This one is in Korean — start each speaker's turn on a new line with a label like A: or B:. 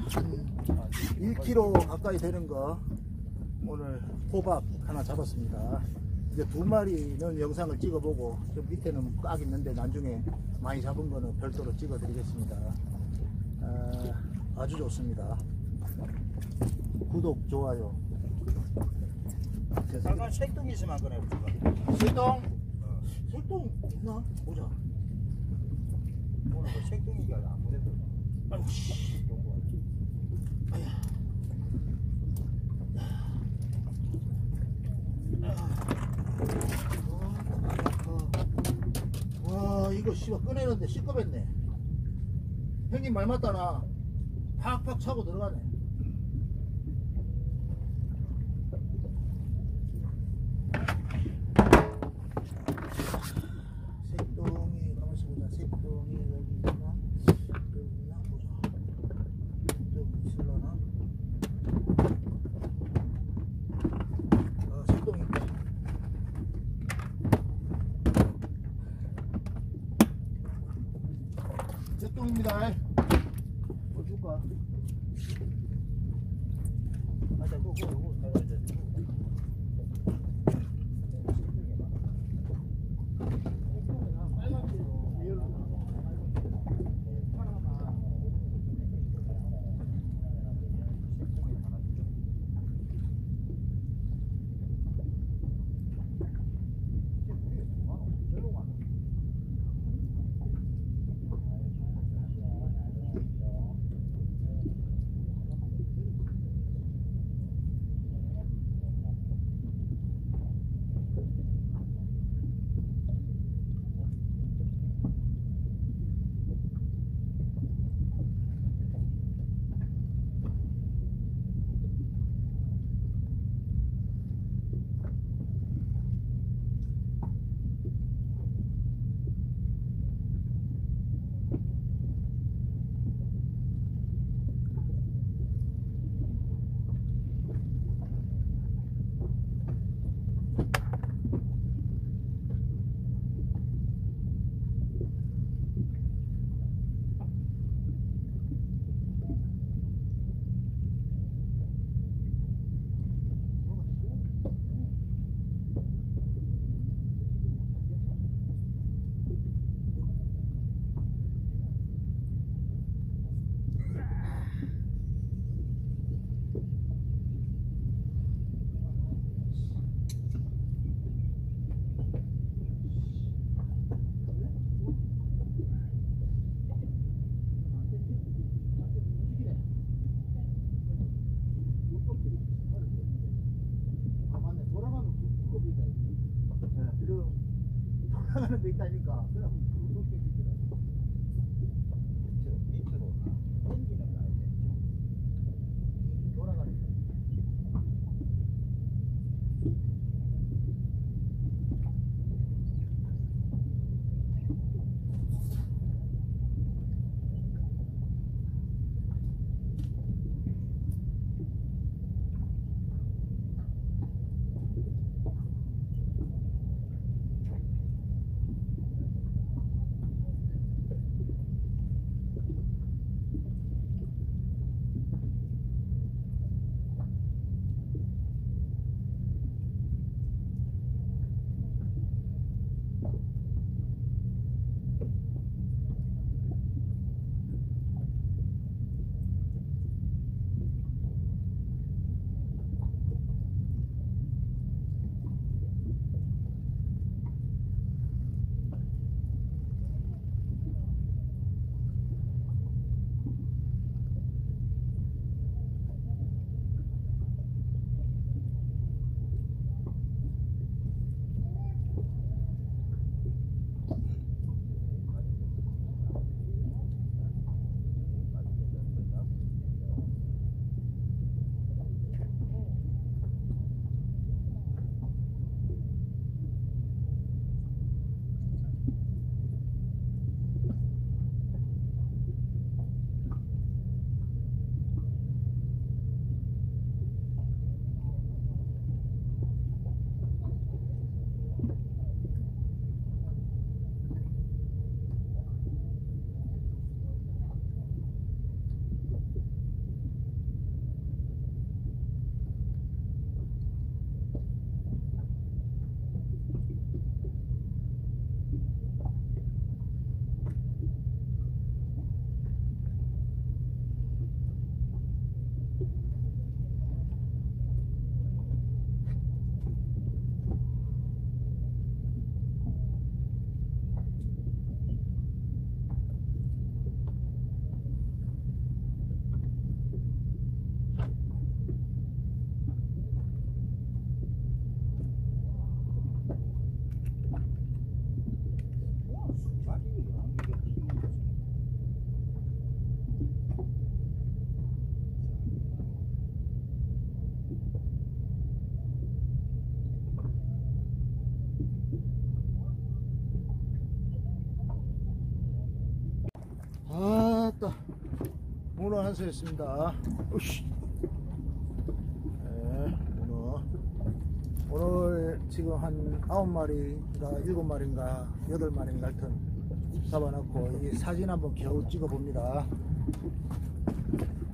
A: 1kg 가까이 되는 거 오늘 호박 하나 잡았습니다. 이제 2마리는 영상을 찍어보고 저 밑에는 꽉 있는데 나중에 많이 잡은 거는 별도로 찍어 드리겠습니다. 아주 좋습니다. 구독, 좋아요.
B: 잠깐 색동이 있으면 한 건 해볼까?
A: 색동? 색동 있나? 보자.
B: 오늘 그 색동이가 아무래도
A: 아이고 씨. 와 이거 씨발 꺼내는데 시끄럽네. 형님 말 맞다나 팍팍 차고 들어가네. 색동이 가만있어 보자. 색동이 여기 있나? 여기 있나? 보자. 색동이 있을라나? 색동이 있다. 색동입니다. 뭐 줄까? 자, 그거 내가 이제 돌아가는 거 있다니까. 그럼
B: 밑으로 땡기는 거 아니야?
A: 돌아가는 거. 문어 한 수였습니다. 으쌰. 네, 문어. 오늘 지금 한 9마리인가 7마리인가 8마리인가 하여튼 잡아놓고 이 사진 한번 겨우 찍어 봅니다.